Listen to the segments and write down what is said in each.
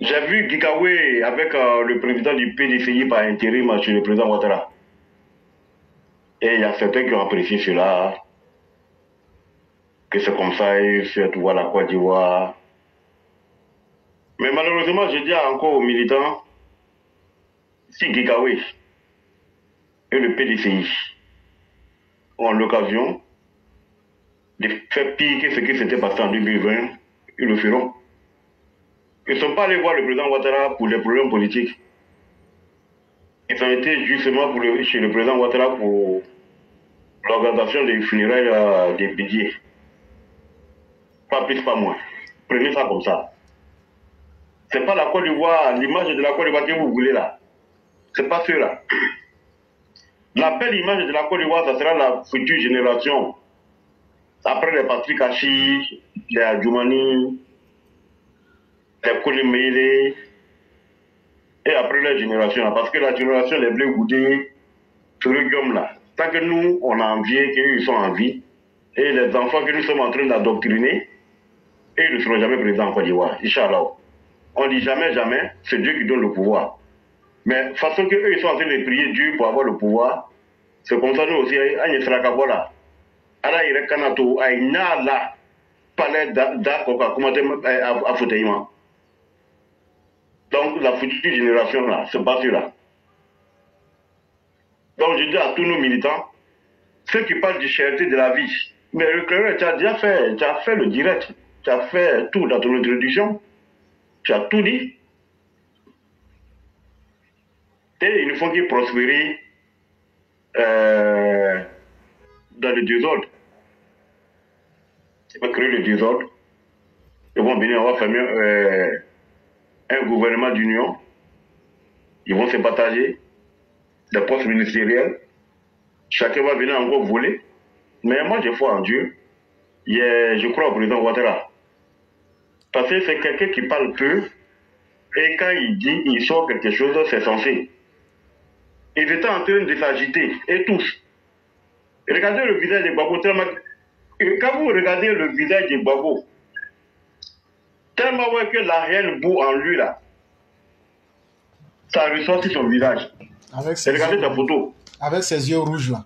J'ai vu Gikawe avec le président du PDCI par intérim chez le président Ouattara. Et il y a certains qui ont apprécié cela, que c'est comme ça, il fait tout voir la Côte d'Ivoire. Mais malheureusement, je dis encore aux militants, si Gikawe et le PDCI ont l'occasion de faire pire que ce qui s'était passé en 2020, ils le feront. Ils ne sont pas allés voir le président Ouattara pour les problèmes politiques. Ils ont été justement chez le président Ouattara pour l'organisation des funérailles des Bédiers. Pas plus, pas moins. Prenez ça comme ça. C'est pas la Côte d'Ivoire, l'image de la Côte d'Ivoire que vous voulez là. C'est pas cela. La belle image de la Côte d'Ivoire, ça sera la future génération. Après les Patrick Hachi, les Adjoumani, les Koulibaly, et après la génération, parce que la génération les Blé Goudé, sur le Guillaume là, tant que nous, on a envie, qu'ils sont en vie, et les enfants que nous sommes en train d'adoctriner, et ils ne seront jamais présidents en Côte d'Ivoire, Inch'Allah. On dit jamais, jamais, c'est Dieu qui donne le pouvoir. Mais façon que eux, ils sont en train de prier Dieu pour avoir le pouvoir, c'est comme ça nous aussi, Agnès Rakabola, Ala Irekanato, Aïnala, Palais d'Akoka, comment à Fouteïma. Donc la future génération là, c'est pas là. Donc je dis à tous nos militants, ceux qui parlent de cherté de la vie, mais le clair, tu as déjà fait, tu as fait le direct, tu as fait tout dans ton introduction, tu as tout dit. Et il faut qu'ils prospèrent dans le désordre. Ils vont créer le désordre. Ils vont venir, on va faire un gouvernement d'union. Ils vont se partager des postes ministériels. Chacun va venir encore voler. Mais moi, je crois en Dieu. Je crois au président Ouattara. Parce que c'est quelqu'un qui parle peu. Et quand il dit, il sort quelque chose, c'est censé. Ils étaient en train de s'agiter. Et tous. Regardez le visage de Gbagbo. Quand vous regardez le visage de Gbagbo, tellement que la haine boue en lui là, ça ressort sur son visage. Regardez sa photo. Avec ses yeux rouges là.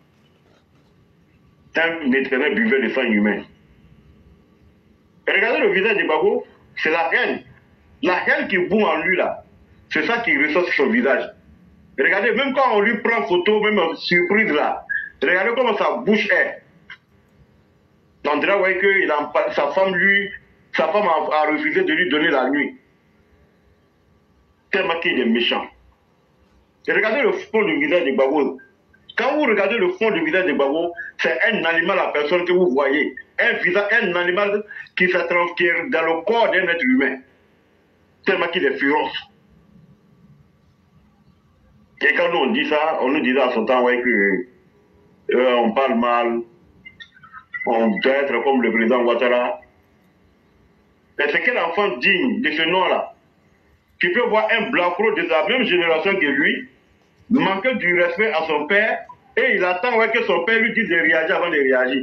C'est un éternel buveur de sang humain. Regardez le visage de Gbagbo, c'est la haine. La haine qui boue en lui là, c'est ça qui ressort sur son visage. Regardez, même quand on lui prend photo, même surprise là, regardez comment sa bouche est. On dirait que sa femme a refusé de lui donner la nuit. Tellement qu'il est méchant. Et regardez le fond du visage de Gbagbo. Quand vous regardez le fond du visage de Gbagbo, c'est un animal, la personne que vous voyez. Un animal qui se transfère dans le corps d'un être humain. Tellement qu'il est féroce. Et quand nous on dit ça, on nous disait à son temps on parle mal, on doit être comme le président Ouattara. Mais c'est quel enfant digne de ce nom-là qui peut voir un blacro de la même génération que lui manquer du respect à son père et il attend que son père lui dise de réagir avant de réagir.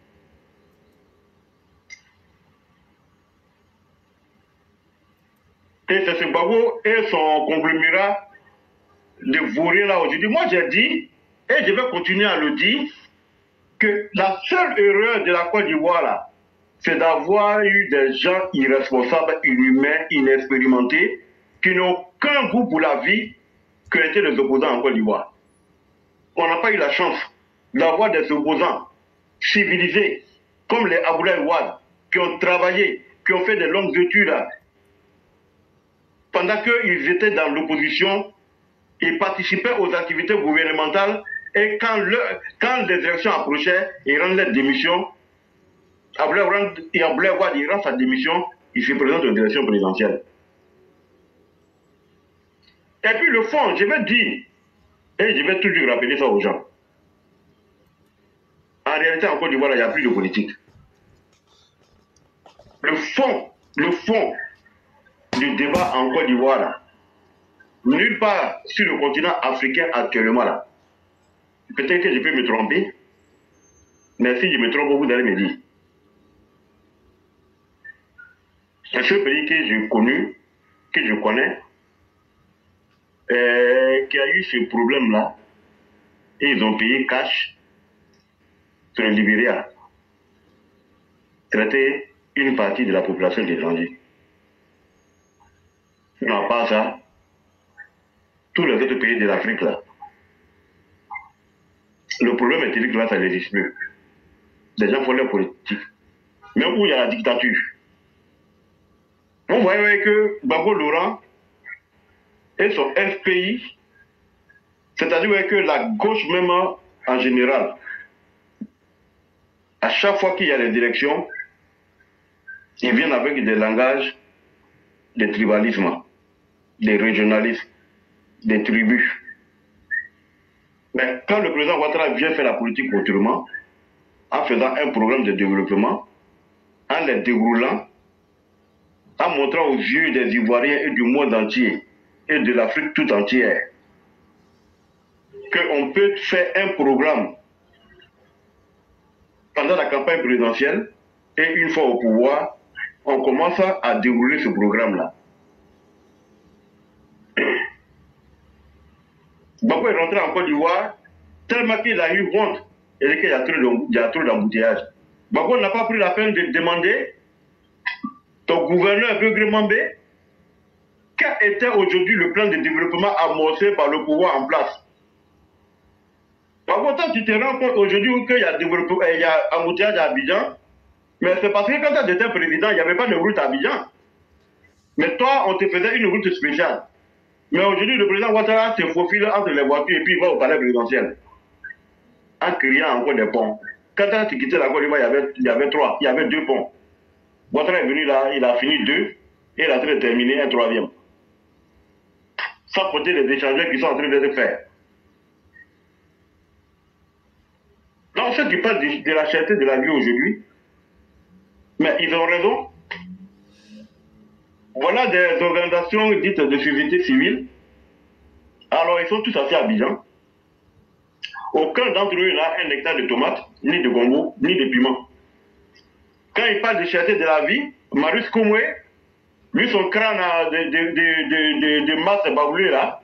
Et c'est ce Gbagbo et son conglomérat de vaurien là aujourd'hui. Moi j'ai dit, et je vais continuer à le dire, que la seule erreur de la Côte d'Ivoire là, c'est d'avoir eu des gens irresponsables, inhumains, inexpérimentés, qui n'ont aucun goût pour la vie, qui étaient les opposants en Côte d'Ivoire. On n'a pas eu la chance d'avoir des opposants civilisés, comme les Aboulaye Wade, qui ont travaillé, qui ont fait de longues études là. Pendant qu'ils étaient dans l'opposition, ils participaient aux activités gouvernementales et quand les élections approchaient, ils rendent leur démission. Aboulaye Wade, il rend sa démission, il se présente aux élections présidentielles. Et puis le fond, je vais dire, et je vais toujours rappeler ça aux gens. En réalité, en Côte d'Ivoire, il n'y a plus de politique. Le fond du débat en Côte d'Ivoire, là, nulle part sur le continent africain actuellement, là. Peut-être que je peux me tromper, mais si je me trompe, vous allez me dire. C'est ce pays que j'ai connu, que je connais, qui a eu ce problème-là, et ils ont payé cash sur le Libéria, traiter une partie de la population d'étrangers. Non, pas ça. Tous les autres pays de l'Afrique, là, le problème est que là, ça n'existe plus. Les gens font leur politique. Même où il y a la dictature. On voyait que Gbagbo Laurent et son FPI, c'est-à-dire que la gauche même en général, à chaque fois qu'il y a les élections, ils viennent avec des langages de tribalisme, des régionalismes, des tribus. Mais quand le président Ouattara vient faire la politique autrement, en faisant un programme de développement, en les déroulant, en montrant aux yeux des Ivoiriens et du monde entier, et de l'Afrique tout entière, qu'on peut faire un programme pendant la campagne présidentielle, et une fois au pouvoir, on commence à dérouler ce programme-là. Gbagbo est rentré en Côte d'Ivoire tellement qu'il a eu honte et qu'il y a trop d'embouteillage. Gbagbo n'a pas pris la peine de demander au gouverneur Begremambé quel était aujourd'hui le plan de développement amorcé par le pouvoir en place. Par contre, tu te rends compte aujourd'hui qu'il y a embouteillage à Abidjan, mais c'est parce que quand tu étais président, il n'y avait pas de route à Abidjan. Mais toi, on te faisait une route spéciale. Mais aujourd'hui, le président Ouattara se faufile entre les voitures et puis il va au palais présidentiel. En criant encore des ponts. Quand tu quittais la Côte d'Ivoire, il y avait 2 ponts. Ouattara est venu là, il a fini 2 et il a en train de terminer un 3e. Sans compter les échangeurs qui sont en train de se faire. Donc ceux qui parlent de la cherté de la vie aujourd'hui, mais ils ont raison. Voilà des organisations dites de société civile. Alors ils sont tous assis à Abidjan. Aucun d'entre eux n'a un hectare de tomates, ni de gombo, ni de piment. Quand il parle de cherté de la vie, Marius Komwe, lui son crâne de masse baboulée là,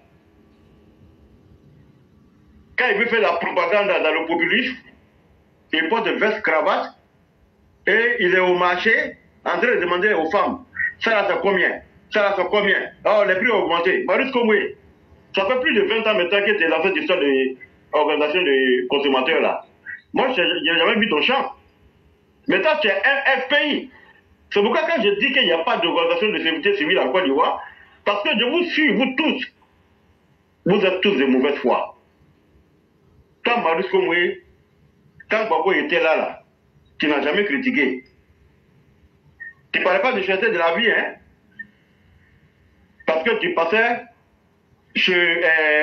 quand il veut faire la propagande dans le populisme, il porte veste cravate et il est au marché en train de demander aux femmes, ça là c'est combien? Ça là c'est combien? Oh, les prix ont augmenté. Marius Komwe, ça fait plus de 20 ans maintenant que tu es dans cette histoire d'organisation de consommateurs là. Moi, je n'ai jamais vu ton champ. Mais toi, tu es un FPI. C'est pourquoi quand je dis qu'il n'y a pas d'organisation de sécurité civile en Côte d'Ivoire, parce que je vous suis, vous tous, vous êtes tous de mauvaise foi. Quand Marius Komwe, quand Gbagbo était là, tu n'as jamais critiqué. Tu ne parlais pas de cherté de la vie, hein? Parce que tu passais chez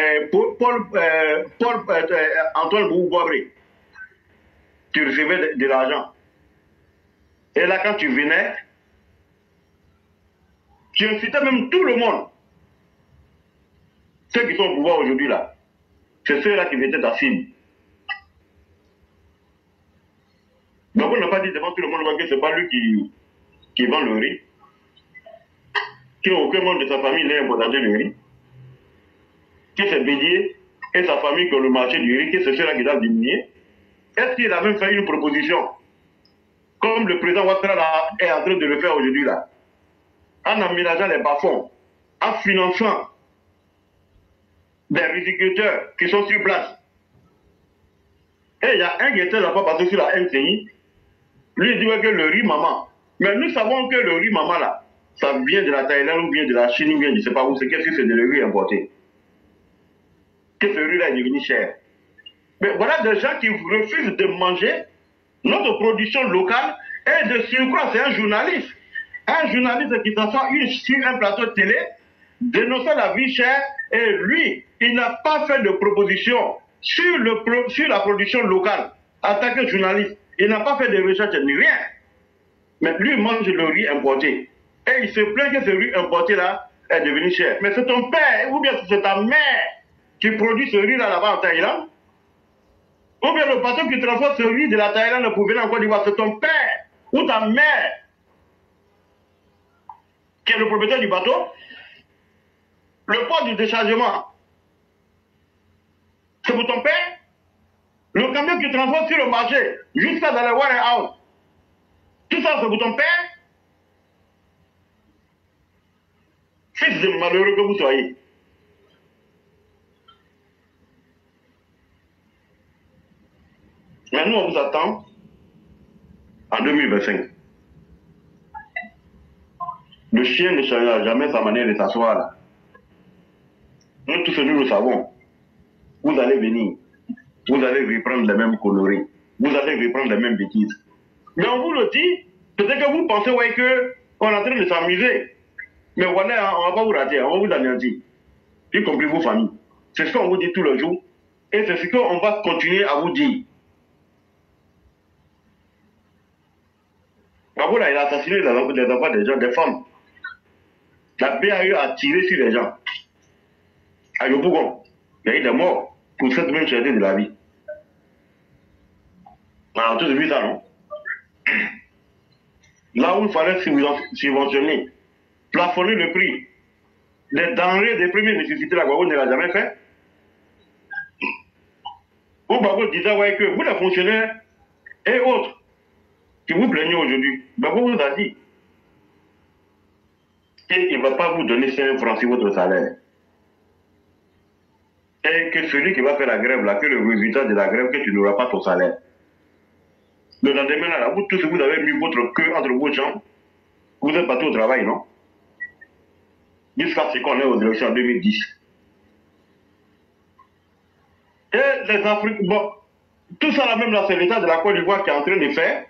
Antoine Boubouabré. Tu recevais de l'argent. Et là, quand tu venais, tu incitais même tout le monde. Ceux qui sont au pouvoir aujourd'hui là, c'est ceux-là qui étaient ta cible. Donc on n'a pas dit devant tout le monde que ce n'est pas lui qui vend le riz, qu'aucun membre de sa famille n'est importateur de riz, que c'est Bédier et sa famille qui ont le marché du riz, que c'est ceux-là qui doivent diminuer. Est-ce qu'il a même fait une proposition, comme le président Ouattara est en train de le faire aujourd'hui là, en aménageant les bas-fonds, en finançant des riziculteurs qui sont sur place. Et il y a un qui était là-bas passé sur la MCI, lui il dit que le riz maman. Mais nous savons que le riz maman là, ça vient de la Thaïlande ou bien de la Chine ou bien je ne sais pas où, c'est qu'est-ce que c'est de le riz importé. Que ce riz là est devenu cher. Mais voilà des gens qui refusent de manger notre production locale et de surcroît, c'est un journaliste. Un journaliste qui s'assoit sur un plateau de télé, dénonçant la vie chère, et lui, il n'a pas fait de proposition sur la production locale en tant que journaliste. Il n'a pas fait de recherche ni rien. Mais lui mange le riz importé. Et il se plaint que ce riz importé là est devenu cher. Mais c'est ton père ou bien c'est ta mère qui produit ce riz là-bas en Thaïlande. Ou bien le bateau qui transporte ce riz de la Thaïlande pour venir en Côte d'Ivoire, c'est ton père ou ta mère qui est le propriétaire du bateau. Le port du déchargement, c'est pour ton père. Le camion qui transporte sur le marché, jusqu'à dans les warehouse, tout ça, c'est pour ton père. Fils de malheureux que vous soyez. Mais nous, on vous attend en 2025. Le chien ne changera jamais sa manière de s'asseoir là. Nous tous, nous le savons. Vous allez venir. Vous allez reprendre les mêmes conneries. Vous allez reprendre les mêmes bêtises. Mais on vous le dit, peut-être que vous pensez ouais, qu'on est en train de s'amuser. Mais voilà, on ne va pas vous rater, on va vous anéantir. Y compris vos familles. C'est ce qu'on vous dit tous les jours. Et c'est ce qu'on va continuer à vous dire. Babou là, il a assassiné les enfants des gens, des femmes. La BAE a tiré sur les gens. À Yopougon, il y a eu des morts pour cette même cherté de la vie. On a tous vu ça, non? Là où il fallait subventionner, plafonner le prix des denrées des premières nécessités, la Guadeloupe ne l'a jamais fait. Ou Babou disait ouais, que vous les fonctionnaires et autres qui vous plaignez aujourd'hui, Babou vous a dit. Et il ne va pas vous donner 5 francs sur votre salaire. Et que celui qui va faire la grève, là, que le résultat de la grève, que tu n'auras pas ton salaire. Le lendemain, là, vous tous, vous avez mis votre queue entre vos jambes. Vous êtes partis au travail, non? Jusqu'à ce qu'on est aux élections en 2010. Et les Africains, bon, tout ça là même là, c'est l'état de la Côte d'Ivoire qui est en train de faire.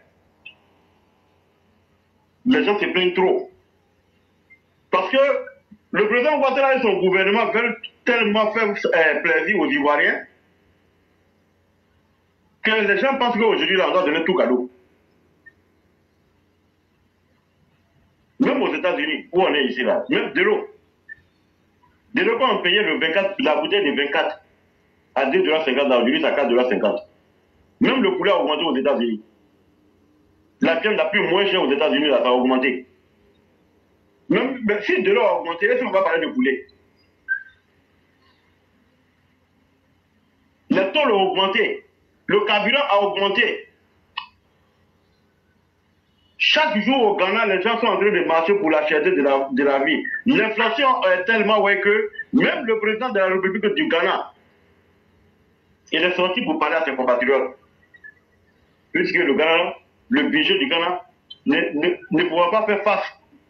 Les gens se plaignent trop. Parce que le président Ouattara et son gouvernement veulent tellement faire plaisir aux Ivoiriens que les gens pensent qu'aujourd'hui, là, on doit donner tout cadeau. Même aux États-Unis, où on est ici, là, même de l'eau. De l'eau, quand on payait le 24, la bouteille de 24 à 2,50 $, aujourd'hui, c'est à 4,50 $. Même le poulet a augmenté aux États-Unis. La viande la plus moins chère aux États-Unis, là, ça a augmenté. Même si de l'eau a augmenté, est-ce qu'on va parler de poulet? Les taux ont augmenté. Le carburant a augmenté. Chaque jour au Ghana, les gens sont en train de marcher pour la cherté de la vie. L'inflation est tellement ouais que même le président de la République du Ghana, il est sorti pour parler à ses compatriotes. Puisque le Ghana, le budget du Ghana ne pourra pas faire face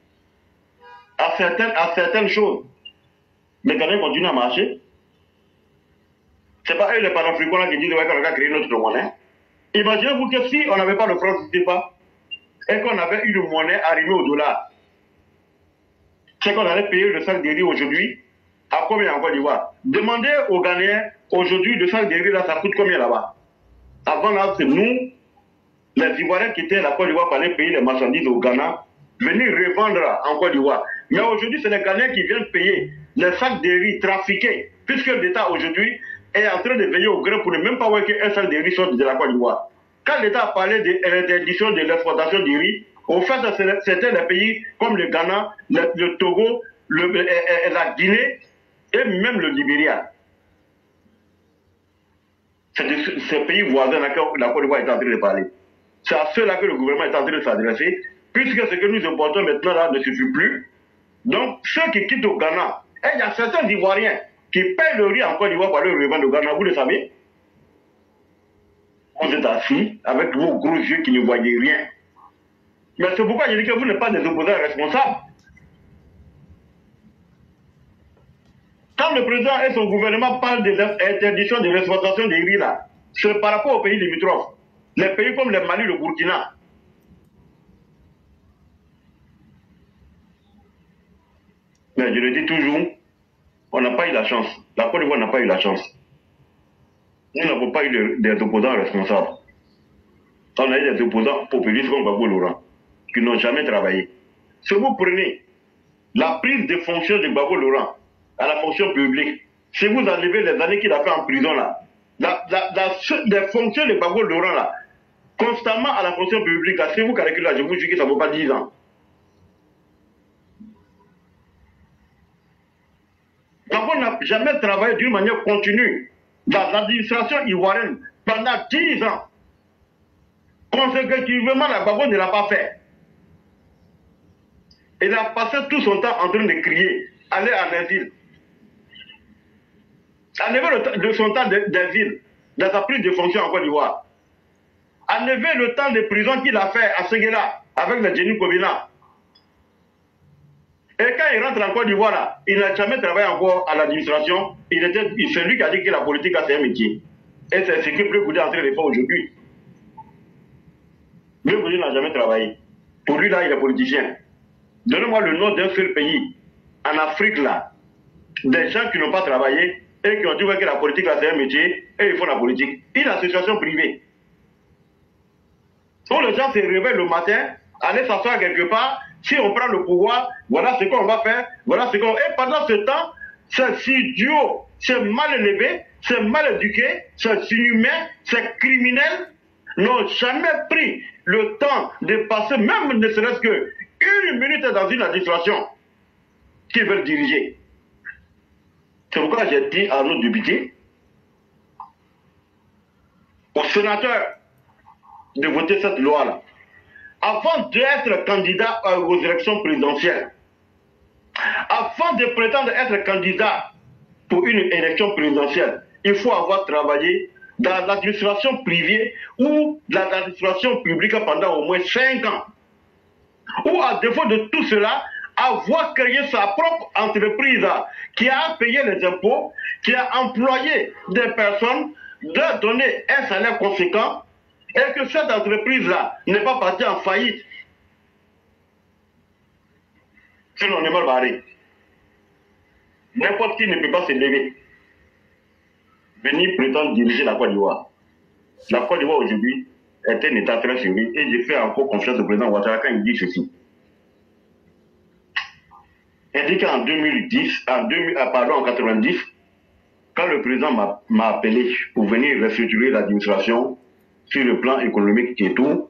à certaines choses. Les Ghanais continuent à marcher. Ce n'est pas eux les panafricains là qui disent ouais, qu'on a créé notre monnaie. Imaginez-vous que si on n'avait pas le franc CFA et qu'on avait une monnaie arrivée au dollar, c'est qu'on allait payer le sac de riz aujourd'hui à combien en Côte d'Ivoire? Demandez aux Ghanéens aujourd'hui le sac de riz là, ça coûte combien là-bas? Avant là, c'est nous, les Ivoiriens qui étaient à la Côte d'Ivoire, pour aller payer les marchandises au Ghana, venir revendre en Côte d'Ivoire. Mais aujourd'hui, c'est les Ghanéens qui viennent payer les sacs de riz trafiqués, puisque l'État aujourd'hui est en train de veiller au grain pour ne même pas voir qu'un sac de riz sorte de la Côte d'Ivoire. Quand l'État a parlé de l'interdiction de l'exportation du riz, au fait, c'était les pays comme le Ghana, le Togo, la Guinée et même le Libéria. C'est de ces pays voisins là que la Côte d'Ivoire est en train de parler. C'est à ceux-là que le gouvernement est en train de s'adresser, puisque ce que nous importons maintenant là ne suffit plus. Donc, ceux qui quittent au Ghana, et il y a certains Ivoiriens qui payent le riz en Côte d'Ivoire pour aller le revendre au Ghana, vous le savez? Vous êtes assis avec vos gros yeux qui ne voyaient rien. Mais c'est pourquoi je dis que vous n'êtes pas des opposants responsables. Quand le président et son gouvernement parlent de l'interdiction de l'exportation des riz là, c'est par rapport aux pays limitrophes. Les pays comme le Mali, le Burkina. Mais je le dis toujours, on n'a pas eu la chance. La Côte d'Ivoire n'a pas eu la chance. Nous n'avons pas eu des opposants responsables. On a eu des opposants populistes comme Gbagbo Laurent, qui n'ont jamais travaillé. Si vous prenez la prise de fonction de Gbagbo Laurent à la fonction publique, si vous enlevez les années qu'il a fait en prison là, les fonctions de Gbagbo Laurent là, constamment à la fonction publique, là, si vous calculez là, je vous jure que ça ne vaut pas 10 ans. Gbagbo n'a jamais travaillé d'une manière continue dans l'administration ivoirienne pendant 10 ans. Consécutivement, la Gbagbo ne l'a pas fait. Il a passé tout son temps en train de crier, aller en exil. Enlever son temps d'exil dans sa prise de fonction en Côte d'Ivoire. Enlever le temps de prison qu'il a fait à Séguéla avec le génie Kobina. Et quand il rentre en Côte d'Ivoire, là, il n'a jamais travaillé encore à l'administration. C'est lui qui a dit que la politique, c'est un métier. Et c'est ce que Bleu Goudé est en train de faire aujourd'hui. Bleu Goudé n'a jamais travaillé. Pour lui, là, il est politicien. Donnez-moi le nom d'un seul pays en Afrique, là, des gens qui n'ont pas travaillé et qui ont dit que la politique, là, c'est un métier et ils font la politique. Une association privée. Quand les gens se réveillent le matin, aller s'asseoir quelque part, si on prend le pouvoir, voilà ce qu'on va faire, voilà ce qu'on... Et pendant ce temps, c'est idiot, c'est mal élevé, c'est mal éduqué, c'est inhumain, c'est criminel, n'ont jamais pris le temps de passer, même ne serait-ce que une minute dans une administration qu'ils veulent diriger. C'est pourquoi j'ai dit à nos députés, aux sénateurs, de voter cette loi-là. Avant d'être candidat aux élections présidentielles, avant de prétendre être candidat pour une élection présidentielle, il faut avoir travaillé dans l'administration privée ou dans l'administration publique pendant au moins 5 ans. Ou à défaut de tout cela, avoir créé sa propre entreprise qui a payé les impôts, qui a employé des personnes, de donner un salaire conséquent, et que cette entreprise-là n'est pas partie en faillite. Sinon, on est mal barré. N'importe qui ne peut pas se lever. Venir prétendre diriger la Côte d'Ivoire. La Côte d'Ivoire aujourd'hui est un état très sérieux et je fais encore confiance au président Ouattara quand il dit ceci. Il dit qu'en en 90, quand le président m'a appelé pour venir restructurer l'administration, sur le plan économique et tout,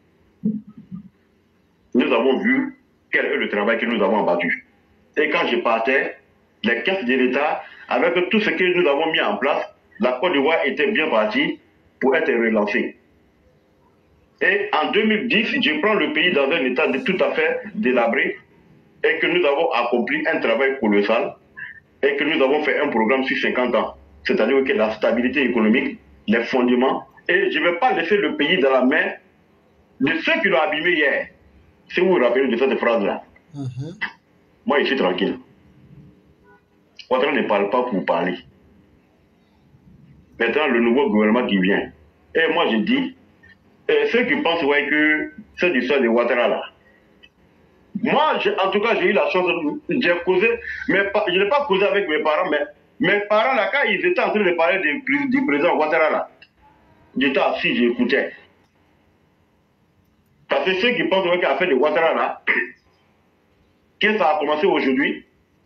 nous avons vu quel est le travail que nous avons abattu. Et quand je partais, les caisses de l'État, avec tout ce que nous avons mis en place, la Côte d'Ivoire était bien partie pour être relancée. Et en 2010, je prends le pays dans un état tout à fait délabré et que nous avons accompli un travail colossal et que nous avons fait un programme sur 50 ans. C'est-à-dire que la stabilité économique, les fondements, et je ne vais pas laisser le pays dans la main de ceux qui l'ont abîmé hier. Si vous vous rappelez de cette phrase-là. Moi, je suis tranquille. Ouattara ne parle pas pour parler. Maintenant, le nouveau gouvernement qui vient. Et moi, je dis, ceux qui pensent que cette histoire de Ouattara là, moi, en tout cas, j'ai eu la chance, j'ai causé, je n'ai pas causé avec mes parents, mais mes parents là, quand ils étaient en train de parler du président Ouattara là, j'étais assis, j'écoutais. Parce que ceux qui pensent qu'à l'affaire de Ouattara là, que ça a commencé aujourd'hui,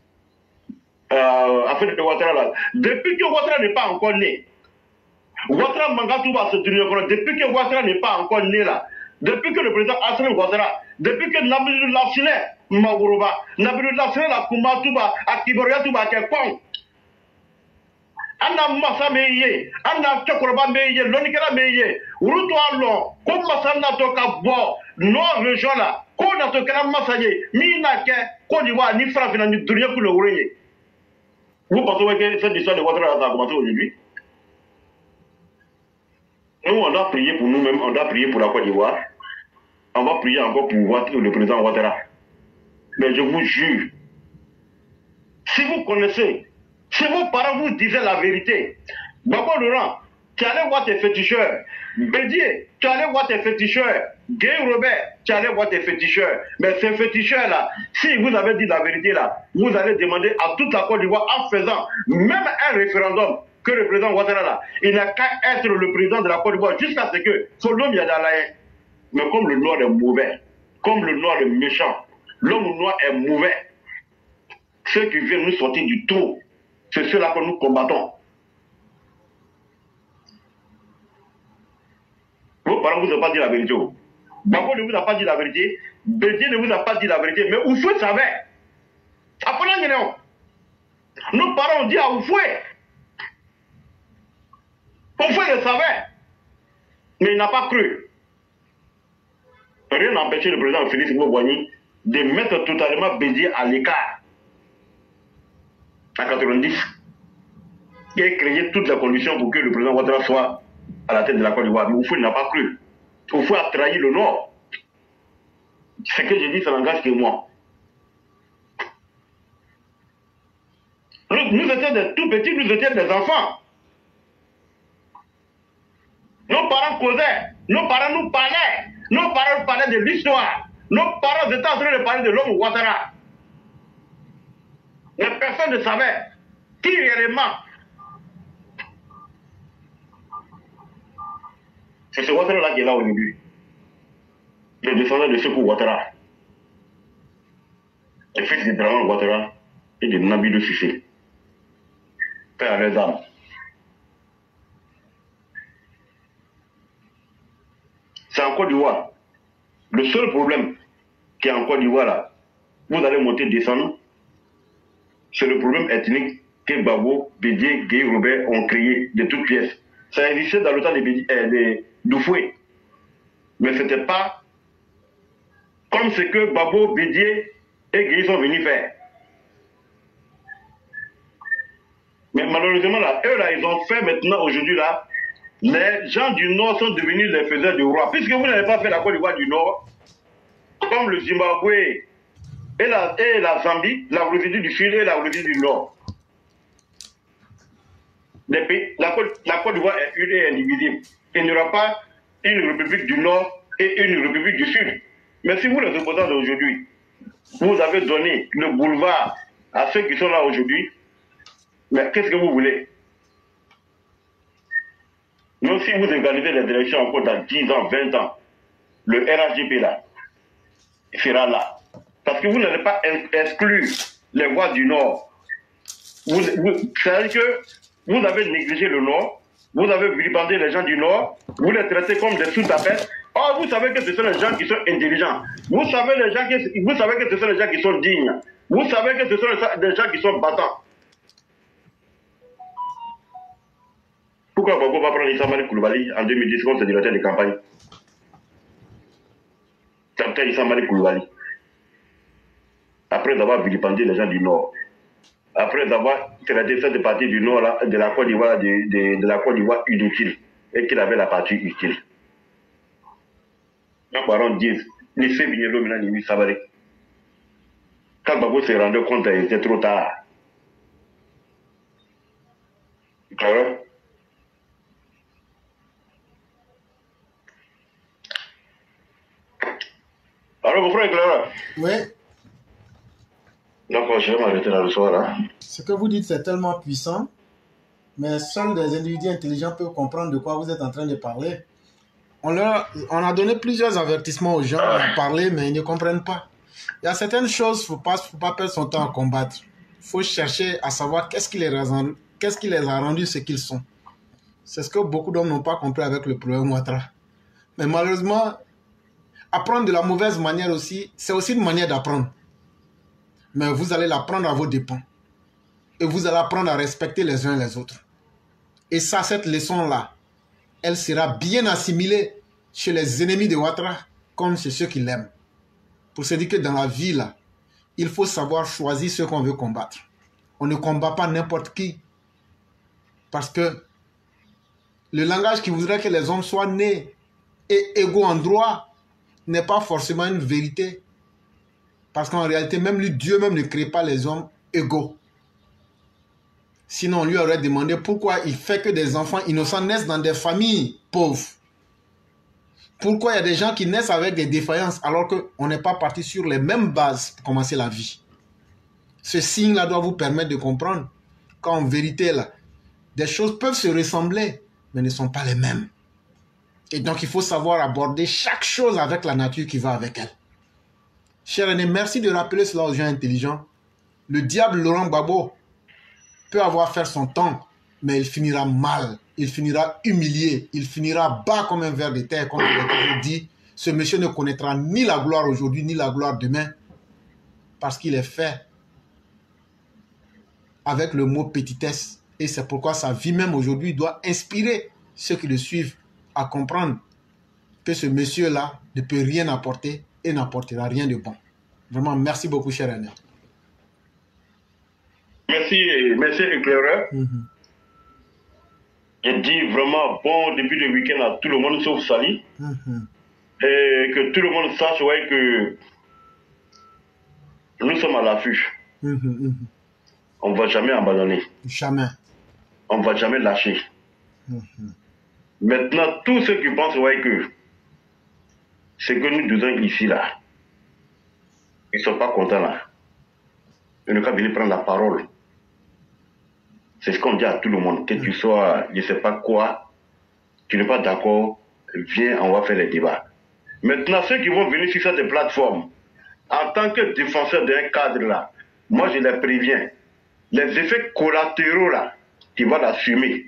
affaire de Ouattara là, depuis que Ouattara n'est pas encore né, Ouattara Mangatouba se tenir compte, depuis que Ouattara n'est pas encore né là, depuis que le président Assane Ouattara, depuis que Nabilou Lassine Magourouba, Nabilou Lassine la Koumatouba, Akiboria Touba Kekong, Anna Massa Meye, Anna Chokoroba Meye, Lonikela Meye, Uruto Alon, Kom Massa Natoka Bo, non région là, Ko Natokela Massaye, Minake, Côte d'Ivoire, ni France, ni Dunia pour le Oureye. Vous pensez que cette histoire de Ouattara a commencé aujourd'hui? Nous, on doit prier pour nous-mêmes, on doit prier pour la Côte d'Ivoire. On va prier encore pour le président Ouattara. Mais je vous jure, si vous connaissez, si vos parents vous disaient la vérité, Babo Laurent, tu allais voir tes féticheurs, Bédier, tu allais voir tes féticheurs, Gay Robert, tu allais voir tes féticheurs. Mais ces féticheurs-là, si vous avez dit la vérité là, vous allez demander à toute la Côte d'Ivoire en faisant même un référendum que le président Ouattara là, il n'a qu'à être le président de la Côte d'Ivoire jusqu'à ce que Solom Yadalaye. Mais comme le noir est mauvais, comme le noir est méchant, l'homme noir est mauvais, ceux qui viennent nous sortir du trou, c'est ceux-là que nous combattons. Vos parents ne vous ont pas dit la vérité. Babo ne vous a pas dit la vérité, Bédier ne vous a pas dit la vérité, mais où vous savez? Après, Nos parents ont dit à Oufoué. Oufoué le savait. Mais il n'a pas cru. Rien n'a empêché le président Félix Houphouët-Boigny de mettre totalement Bédié à l'écart en 90 et créer toutes les conditions pour que le président Ouattara soit à la tête de la Côte d'Ivoire. Mais Oufoué n'a pas cru. Oufoué a trahi le Nord. Ce que je dis, ça n'engage que moi. Nous étions des tout petits, nous étions des enfants. Nos parents causaient, nos parents nous parlaient, nos parents nous parlaient de l'histoire, nos parents étaient en train de parler de l'homme Ouattara. Mais personne ne savait qui réellement. C'est ce Ouattara-là qui est là aujourd'hui. Le descendant de Sékou Ouattara, le fils de Draman Ouattara et de Nabidou Cissé. Père à les âmes. C'est en Côte d'Ivoire. Le seul problème qui est en Côte d'Ivoire là, vous allez monter, descendre, c'est le problème ethnique que Gbagbo, Bédié, Guy Robert ont créé de toutes pièces. Ça existait dans le temps de d'Oufoué. Mais ce n'était pas comme ce que Gbagbo, Bédié et Guy sont venus faire. Mais malheureusement, là, eux, là, ils ont fait maintenant, aujourd'hui, là, les gens du Nord sont devenus les faiseurs du roi. Puisque vous n'avez pas fait la Côte d'Ivoire du Nord, comme le Zimbabwe et la Zambie, la Rhodésie du Sud et la Rhodésie du Nord. Les pays, la Côte d'Ivoire est une et indivisible. Il n'y aura pas une République du Nord et une République du Sud. Mais si vous, les opposants d'aujourd'hui, vous avez donné le boulevard à ceux qui sont là aujourd'hui, mais qu'est-ce que vous voulez? Même si vous organisez les élections encore dans 10 ans, 20 ans, le RHDP là, il sera là. Parce que vous n'allez pas exclure les voix du Nord. C'est-à-dire que vous avez négligé le Nord, vous avez vilipendé les gens du Nord, vous les traitez comme des sous-tapettes. Or, vous savez que ce sont les gens qui sont intelligents. Vous savez que ce sont les gens qui sont dignes. Vous savez que ce sont des gens qui sont battants. Pourquoi Gbagbo va prendre Issa Malik Coulibaly en 2010 comme directeur de campagne? Captain Issa Malik Coulibaly. Après avoir vilipendé les gens du Nord, après avoir traité cette partie du Nord là, de la Côte d'Ivoire de la Côte d'Ivoire inutile, et qu'il avait la partie utile. Les parents disent, laissez venir l'homme là, Issa Malik. Quand Gbagbo s'est rendu compte, il était trop tard. Claire? Alors, mon frère Clara? Oui. D'accord, je vais m'arrêter là le soir. Hein. Ce que vous dites, c'est tellement puissant, mais seuls des individus intelligents peuvent comprendre de quoi vous êtes en train de parler. On a donné plusieurs avertissements aux gens à parler, mais ils ne comprennent pas. Il y a certaines choses, il ne faut pas perdre son temps à combattre. Il faut chercher à savoir qu'est-ce qui les a rendus ce qu'ils sont. C'est ce que beaucoup d'hommes n'ont pas compris avec le problème Ouattara. Mais malheureusement, apprendre de la mauvaise manière aussi, c'est aussi une manière d'apprendre. Mais vous allez l'apprendre à vos dépens. Et vous allez apprendre à respecter les uns les autres. Et ça, cette leçon-là, elle sera bien assimilée chez les ennemis de Ouattara comme chez ceux qui l'aiment. Pour se dire que dans la vie, là, il faut savoir choisir ceux qu'on veut combattre. On ne combat pas n'importe qui. Parce que le langage qui voudrait que les hommes soient nés et égaux en droit n'est pas forcément une vérité. Parce qu'en réalité, même lui, Dieu même ne crée pas les hommes égaux. Sinon, on lui aurait demandé pourquoi il fait que des enfants innocents naissent dans des familles pauvres. Pourquoi il y a des gens qui naissent avec des défaillances alors qu'on n'est pas parti sur les mêmes bases pour commencer la vie. Ce signe-là doit vous permettre de comprendre qu'en vérité, là, des choses peuvent se ressembler, mais ne sont pas les mêmes. Et donc, il faut savoir aborder chaque chose avec la nature qui va avec elle. Cher aîné, merci de rappeler cela aux gens intelligents. Le diable Laurent Gbagbo peut avoir fait son temps, mais il finira mal. Il finira humilié. Il finira bas comme un ver de terre, comme je l'ai toujours dit. Ce monsieur ne connaîtra ni la gloire aujourd'hui, ni la gloire demain, parce qu'il est fait avec le mot petitesse. Et c'est pourquoi sa vie même aujourd'hui doit inspirer ceux qui le suivent à comprendre que ce monsieur-là ne peut rien apporter et n'apportera rien de bon. Vraiment, merci beaucoup, cher René. Merci, merci éclaireur. J'ai dit vraiment bon début de week-end à tout le monde sauf Sali. Et que tout le monde sache ouais, que nous sommes à l'affût. On ne va jamais abandonner. Jamais. On ne va jamais lâcher. Maintenant, tous ceux qui pensent ouais, que ce que nous disons ici, là, ils ne sont pas contents là. Ils ne peuvent pas venir prendre la parole. C'est ce qu'on dit à tout le monde. Que tu sois, je ne sais pas quoi, tu n'es pas d'accord, viens, on va faire les débats. Maintenant, ceux qui vont venir sur cette plateforme, en tant que défenseur d'un cadre là, moi je les préviens, les effets collatéraux là, tu vas l'assumer.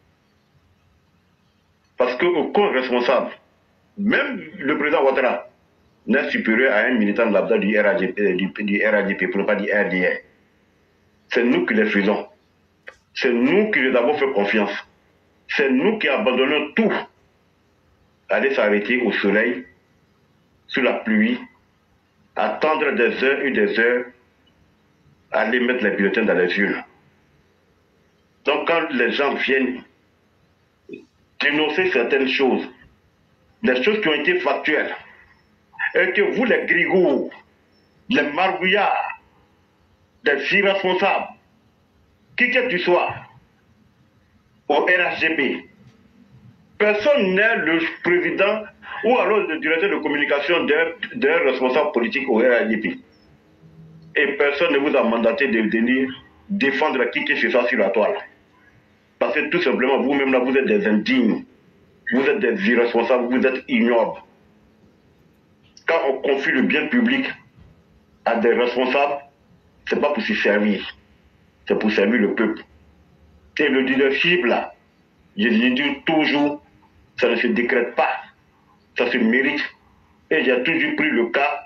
Parce qu'aucun responsable, même le président Ouattara, n'est supérieur à un militant lambda du RADP, pour ne pas dire RDR. C'est nous qui les faisons. C'est nous qui les avons fait confiance. C'est nous qui abandonnons tout. Aller s'arrêter au soleil, sous la pluie, attendre des heures et des heures, aller mettre les bulletins dans les urnes. Donc quand les gens viennent dénoncer certaines choses, des choses qui ont été factuelles, et que vous les grigous, les margouillards, des irresponsables, qui que tu sois, au RHGP, personne n'est le président ou alors le directeur de communication d'un responsable politique au RHGP. Et personne ne vous a mandaté de venir défendre qui que ce soit sur la toile. Parce que tout simplement, vous-même là, vous êtes des indignes, vous êtes des irresponsables, vous êtes ignobles. Quand on confie le bien public à des responsables, ce n'est pas pour s'y servir, c'est pour servir le peuple. Et le leadership là, je le dis toujours, ça ne se décrète pas, ça se mérite. Et j'ai toujours pris le cas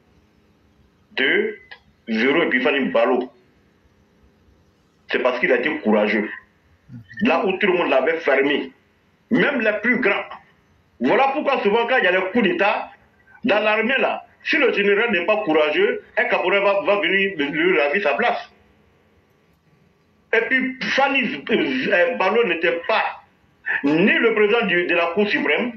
de Zéro Epiphanie Balo. C'est parce qu'il a été courageux. Là où tout le monde l'avait fermé, même les plus grands. Voilà pourquoi souvent quand il y a les coups d'État, dans l'armée là, si le général n'est pas courageux, un caporal va venir lui raviver sa place. Et puis Fanny Balo n'était pas ni le président de la Cour suprême,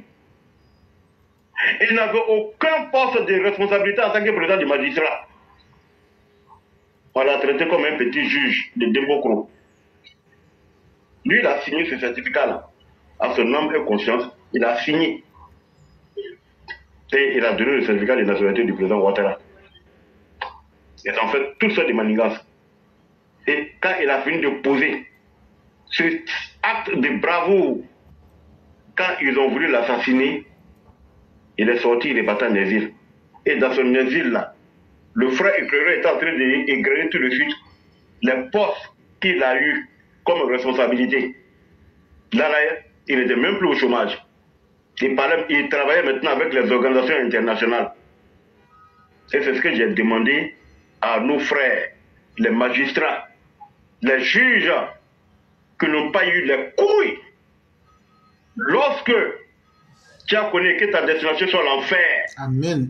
il n'avait aucun poste de responsabilité en tant que président du magistrat. On l'a traité comme un petit juge de Dembokro. Lui, il a signé ce certificat-là. À son âme et conscience, il a signé. Et il a donné le certificat de nationalité du président Ouattara. Et en fait, tout ça de manigance. Et quand il a fini de poser ce acte de bravoure, quand ils ont voulu l'assassiner, il est sorti, il est parti en exil. Et dans son exil-là, le frère éclaireur est en train d'égrener tout de suite les postes qu'il a eu comme responsabilité. Là, il n'était même plus au chômage. Il travaillait maintenant avec les organisations internationales. Et c'est ce que j'ai demandé à nos frères, les magistrats, les juges, qui n'ont pas eu les couilles. Lorsque tu as connu que ta destination soit l'enfer. Amen.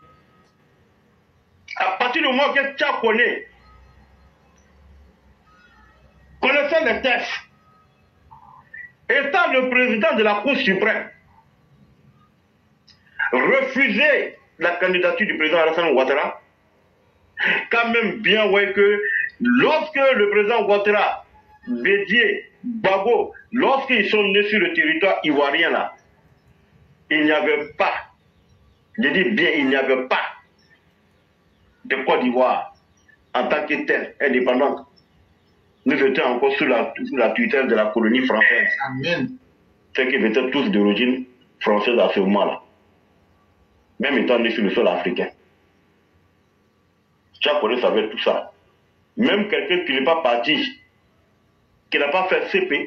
À partir du moment que tu as connu, connaissant les textes, étant le président de la Cour suprême, refuser la candidature du président Alassane Ouattara, quand même bien ouais que lorsque le président Ouattara, Bédié, Babo, lorsqu'ils sont nés sur le territoire ivoirien là, il n'y avait pas, je dis bien, il n'y avait pas de Côte d'Ivoire en tant que telle, indépendante. Nous étions encore sous la tutelle de la colonie française. Amen. Ceux qui étaient tous d'origine française à ce moment-là. Même étant nés sur le sol africain. Japonais savait tout ça. Même quelqu'un qui n'est pas parti, qui n'a pas fait CP1,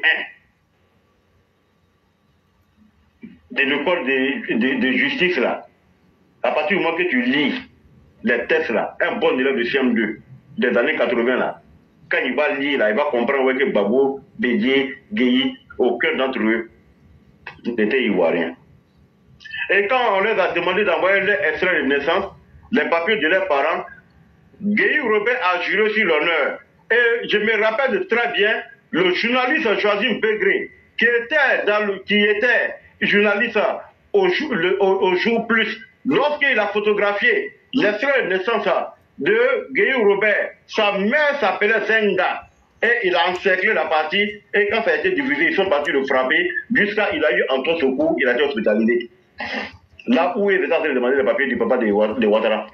de l'école de justice là, à partir du moment que tu lis les tests là, un bon élève de CM2 des années 80 là, quand il va lire, là, il va comprendre ouais, que Babo, Bédié, Guéhi, aucun d'entre eux n'était ivoirien. Et quand on les a demandé d'envoyer les extraits de naissance, les papiers de leurs parents, Guéhi Robert a juré sur l'honneur. Et je me rappelle très bien, le journaliste Joachim Pégré, qui était journaliste au jour plus, lorsqu'il a photographié l'extrait de naissance de Guéhi Robert, sa mère s'appelait Zenga. Et il a encerclé la partie, et quand ça a été diffusé, ils sont partis le frapper, jusqu'à il a eu un temps secours, il a été hospitalisé. Là où il était en train de demander les papiers du papa de Ouattara.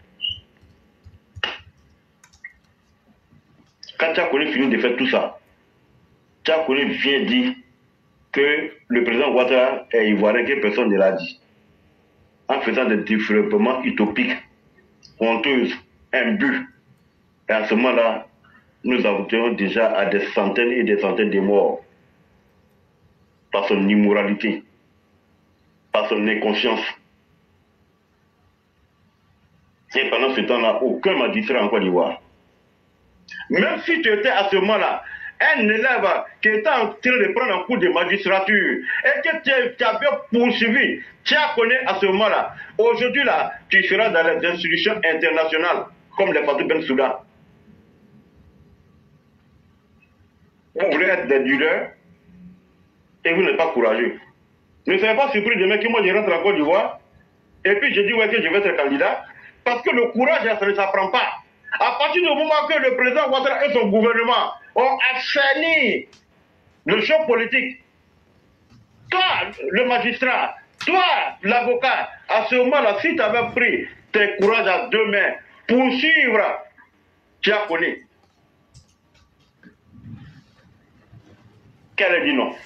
Quand Tchakouni finit de faire tout ça, Tchakouni vient dire que le président Ouattara est ivoirien, que personne ne l'a dit. En faisant des développements utopiques, honteuses, imbus. Et à ce moment-là, nous aboutions déjà à des centaines et des centaines de morts. Par son immoralité, par son inconscience. Et pendant ce temps-là, aucun magistrat en Côte d'Ivoire. Même si tu étais à ce moment-là un élève qui était en train de prendre un cours de magistrature et que tu avais poursuivi, tu as connu à ce moment-là. Aujourd'hui, là, tu seras dans les institutions internationales, comme les Fatou Bensouda. Vous voulez être des leaders et vous n'êtes pas courageux. Ne soyez pas surpris demain que moi je rentre en Côte d'Ivoire et puis je dis ouais, que je vais être candidat parce que le courage, ça ne s'apprend pas. À partir du moment que le président Ouattara et son gouvernement ont assaini le jeu politique, toi, le magistrat, toi, l'avocat, à ce moment-là, si tu avais pris tes courages à deux mains pour suivre, tu as connu. Qu'elle a dit non.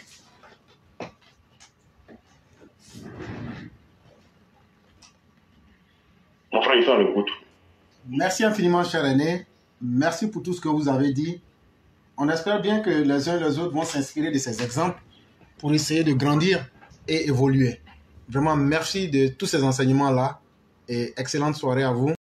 Mon frère, ils sont à l'écoute. Merci infiniment, cher aîné. Merci pour tout ce que vous avez dit. On espère bien que les uns et les autres vont s'inspirer de ces exemples pour essayer de grandir et évoluer. Vraiment, merci de tous ces enseignements-là et excellente soirée à vous.